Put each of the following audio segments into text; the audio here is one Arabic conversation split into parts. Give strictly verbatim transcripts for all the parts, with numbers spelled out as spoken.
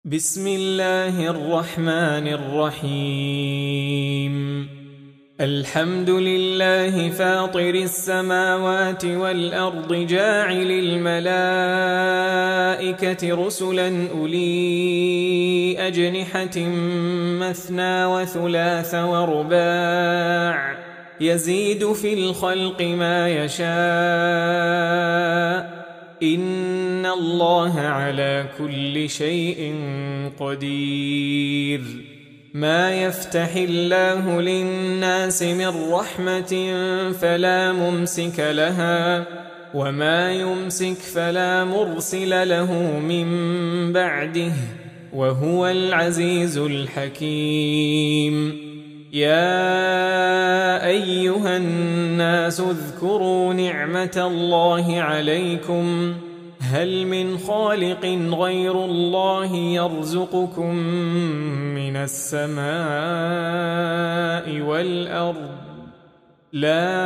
بسم الله الرحمن الرحيم. الحمد لله فاطر السماوات والأرض جاعل الملائكة رسلا أولي أجنحة مثنى وثلاث ورباع يزيد في الخلق ما يشاء إن الله على كل شيء قدير. ما يفتح الله للناس من رحمة فلا ممسك لها وما يمسك فلا مرسل له من بعده وهو العزيز الحكيم. يا أيها الناس اذكروا نعمة الله عليكم هل من خالق غير الله يرزقكم من السماء والأرض لا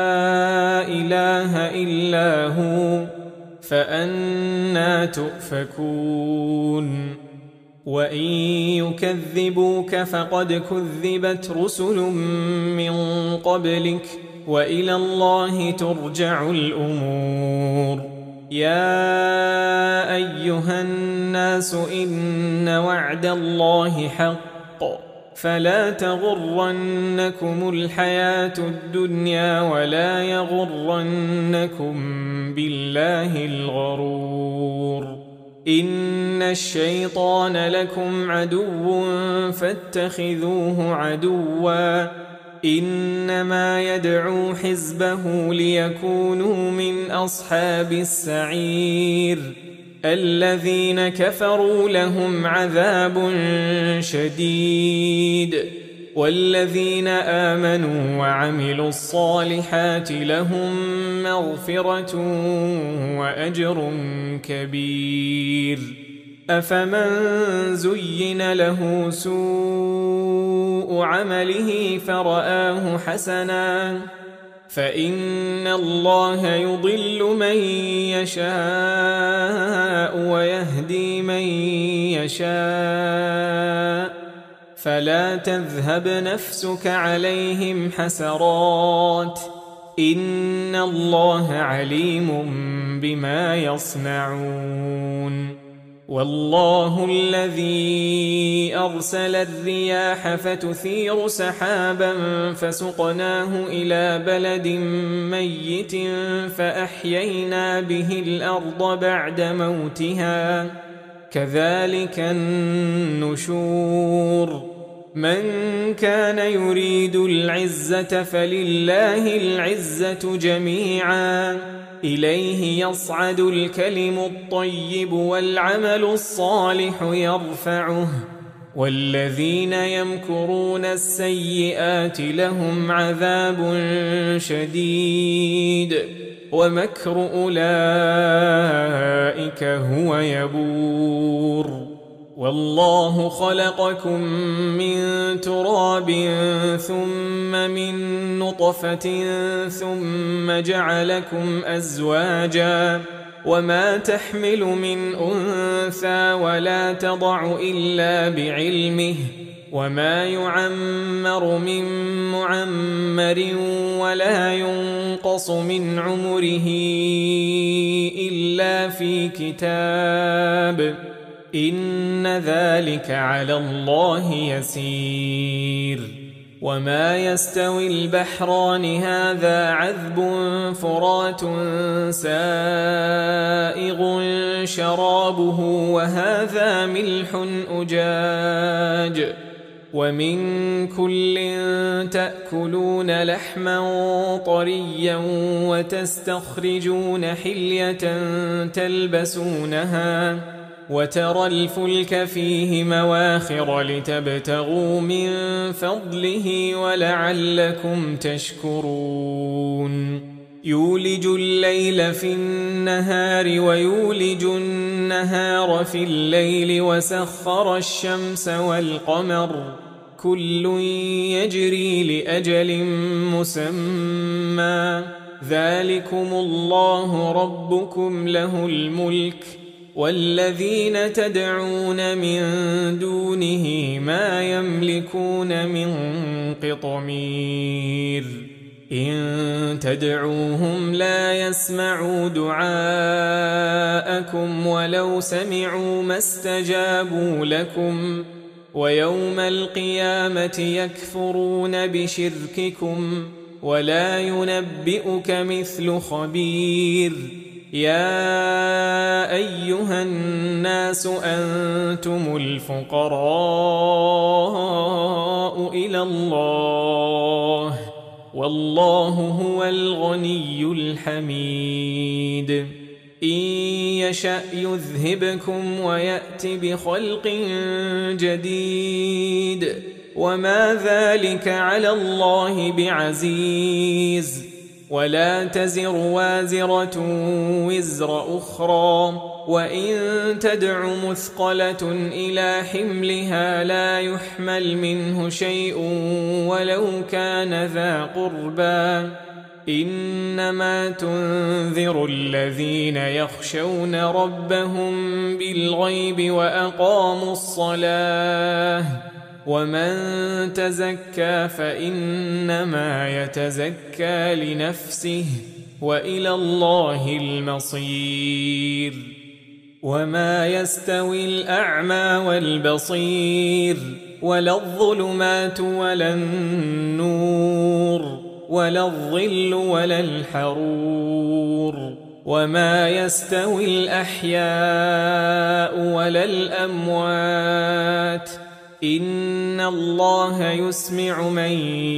إله إلا هو فأنى تؤفكون. وإن يكذبوك فقد كذبت رسل من قبلك وإلى الله ترجع الأمور. يا أيها الناس إن وعد الله حق فلا تغرنكم الحياة الدنيا ولا يغرنكم بالله الغرور. إن الشيطان لكم عدو فاتخذوه عدوا إنما يدعو حزبه ليكونوا من أصحاب السعير. الذين كفروا لهم عذاب شديد والذين آمنوا وعملوا الصالحات لهم مغفرة وأجر كبير. أفمن زين له سوء عمله فرآه حسنا فإن الله يضل من يشاء ويهدي من يشاء فلا تذهب نفسك عليهم حسرات إن الله عليم بما يصنعون. والله الذي أرسل الرياح فتثير سحابا فسقناه إلى بلد ميت فأحيينا به الأرض بعد موتها كذلك النشور. من كان يريد العزة فلله العزة جميعا إليه يصعد الكلم الطيب والعمل الصالح يرفعه والذين يمكرون السيئات لهم عذاب شديد ومكر أولئك هو يبور. والله خلقكم من تراب ثم من نطفة ثم جعلكم أزواجا وما تحمل من أنثى ولا تضع إلا بعلمه وما يعمر من معمر ولا ينقص من عمره إلا في كتاب إن ذلك على الله يسير. وما يستوي البحران هذا عذب فرات سائغ شرابه وهذا ملح أجاج ومن كل تأكلون لحما طريا وتستخرجون حلية تلبسونها وترى الفلك فيه مواخر لتبتغوا من فضله ولعلكم تشكرون. يولج الليل في النهار ويولج النهار في الليل وسخر الشمس والقمر كل يجري لأجل مسمى ذلكم الله ربكم له الملك والذين تدعون من دونه ما يملكون من قطمير إن تدعوهم لا يسمعوا دعاءكم ولو سمعوا ما استجابوا لكم ويوم القيامة يكفرون بشرككم ولا ينبئك مثل خبير يا أيها الناس أنتم الفقراء إلى الله والله هو الغني الحميد إن يشأ يذهبكم ويأت بخلق جديد وما ذلك على الله بعزيز ولا تزر وازرة وزر أخرى وإن تدع مثقلة إلى حملها لا يحمل منه شيء ولو كان ذا قربى إنما تنذر الذين يخشون ربهم بالغيب وأقاموا الصلاة ومن تزكى فإنما يتزكى لنفسه وإلى الله المصير وما يستوي الأعمى والبصير ولا الظلمات ولا النور ولا الظل ولا الحرور وما يستوي الأحياء ولا الأموات إن الله يسمع من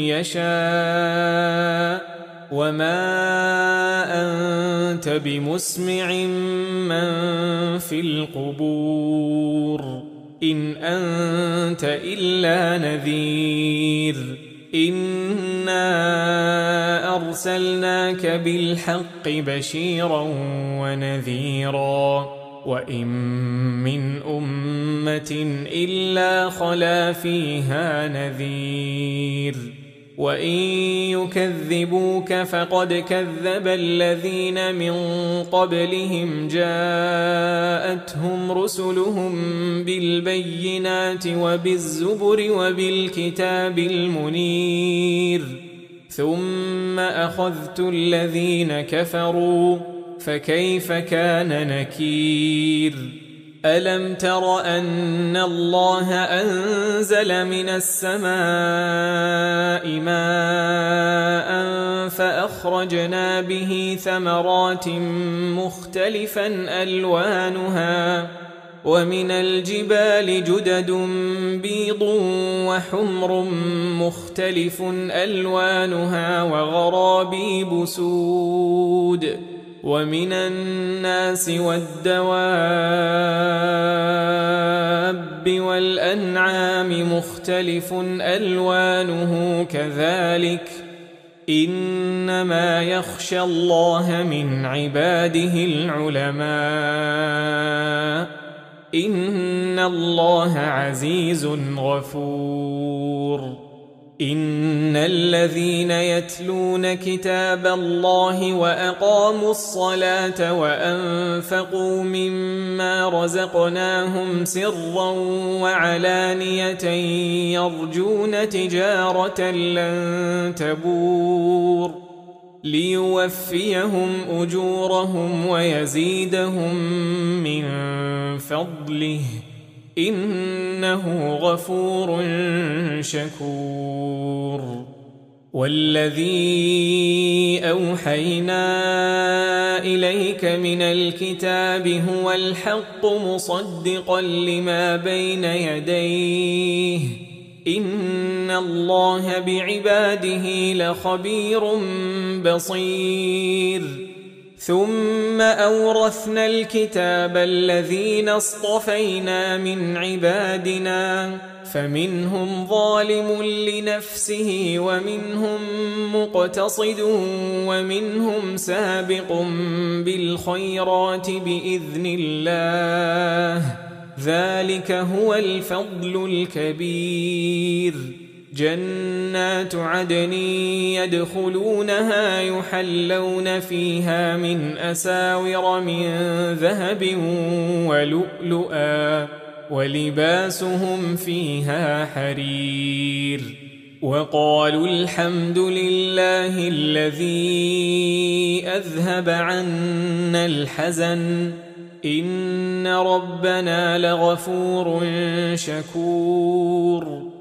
يشاء وما أنت بمسمع من في القبور إن أنت إلا نذير إنا أرسلناك بالحق بشيرا ونذيرا وإن من أمة إلا خلا فيها نذير وإن يكذبوك فقد كذب الذين من قبلهم جاءتهم رسلهم بالبينات وبالزبر وبالكتاب المنير ثم أخذت الذين كفروا فكيف كان نكير ألم تر أن الله أنزل من السماء ماء فأخرجنا به ثمرات مختلفا ألوانها ومن الجبال جدد بيض وحمر مختلف ألوانها وغرابيب سود ومن الناس والدواب والأنعام مختلف ألوانه كذلك إنما يخشى الله من عباده العلماء إن الله عزيز غفور إن الذين يتلون كتاب الله وأقاموا الصلاة وأنفقوا مما رزقناهم سرا وعلانية يرجون تجارة لن تبور ليوفيهم أجورهم ويزيدهم من فضله إنه غفور شكور والذي أوحينا إليك من الكتاب هو الحق مصدقا لما بين يديه إن الله بعباده لخبير بصير ثم أورثنا الكتاب الذين اصطفينا من عبادنا فمنهم ظالم لنفسه ومنهم مقتصد ومنهم سابق بالخيرات بإذن الله ذلك هو الفضل الكبير جنات عدن يدخلونها يحلون فيها من أساور من ذهب ولؤلؤا ولباسهم فيها حرير وقالوا الحمد لله الذي أذهب عنا الحزن إن ربنا لغفور شكور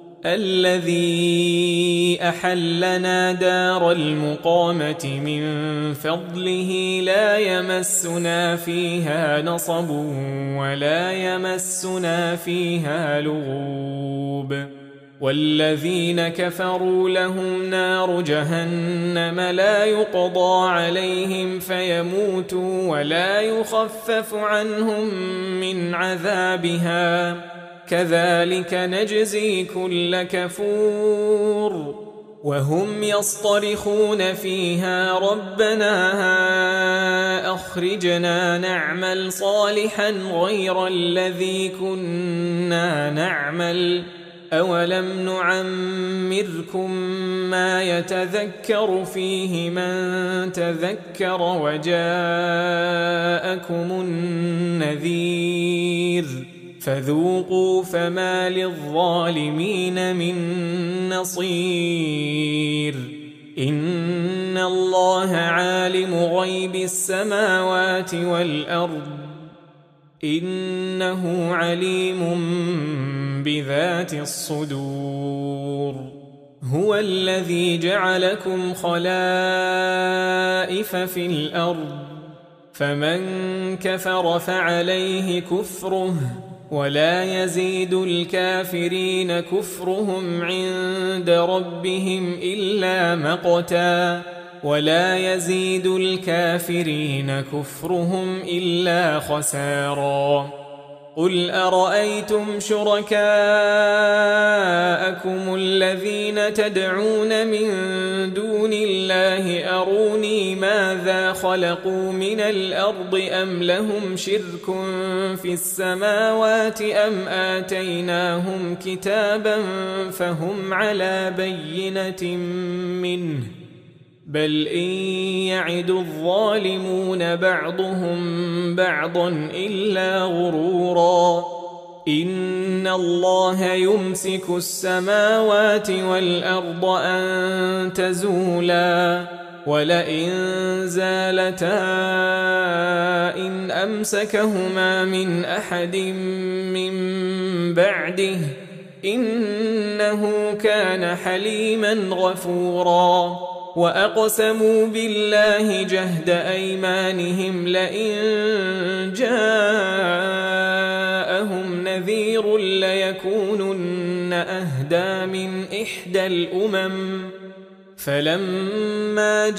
الذي أحلنا دار المقامة من فضله لا يمسنا فيها نصب ولا يمسنا فيها لغوب والذين كفروا لهم نار جهنم لا يقضى عليهم فيموتوا ولا يخفف عنهم من عذابها كذلك نجزي كل كفور وهم يصطرخون فيها ربنا أخرجنا نعمل صالحا غير الذي كنا نعمل أولم نعمركم ما يتذكر فيه من تذكر وجاءكم النذير فذوقوا فما للظالمين من نصير إن الله عالم غيب السماوات والأرض إنه عليم بذات الصدور هو الذي جعلكم خلائف في الأرض فمن كفر فعليه كفره ولا يزيد الكافرين كفرهم عند ربهم إلا مقتا ولا يزيد الكافرين كفرهم إلا خسارا قل أرأيتم شركاءكم الذين تدعون من دون الله أروني ماذا خلقوا من الأرض أم لهم شرك في السماوات أم آتيناهم كتابا فهم على بينة منه بل إن يعد الظالمون بعضهم بعضا إلا غرورا إن الله يمسك السماوات والأرض أن تزولا ولئن زالتا إن أمسكهما من أحد من بعده إنه كان حليما غفورا وأقسموا بالله جهد أيمانهم لئن جاءهم نذير ليكونن أهدى من إحدى الأمم فلما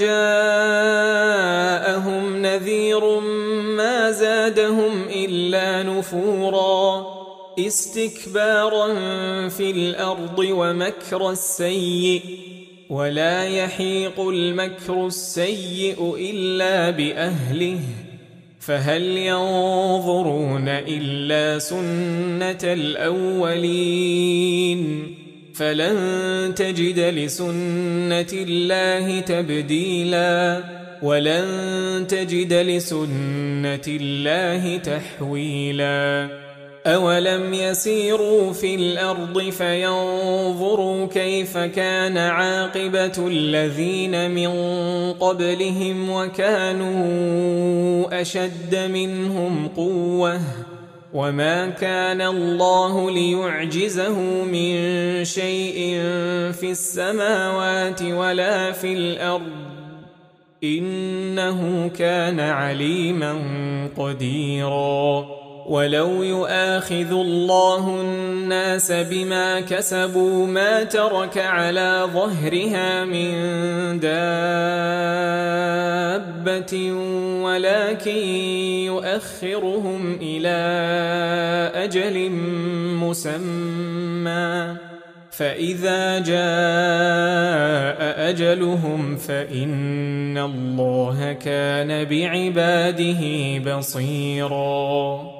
جاءهم نذير ما زادهم إلا نفورا استكبارا في الأرض ومكر السيء ولا يحيق المكر السيء إلا بأهله فهل ينظرون إلا سنة الأولين فلن تجد لسنة الله تبديلا ولن تجد لسنة الله تحويلا أولم يسيروا في الأرض فينظروا كيف كان عاقبة الذين من قبلهم وكانوا أشد منهم قوة وما كان الله ليعجزه من شيء في السماوات ولا في الأرض إنه كان عليما قديرا ولو يؤاخذ الله الناس بما كسبوا ما ترك على ظهرها من دابة ولكن يؤخرهم إلى أجل مسمى فإذا جاء أجلهم فإن الله كان بعباده بصيراً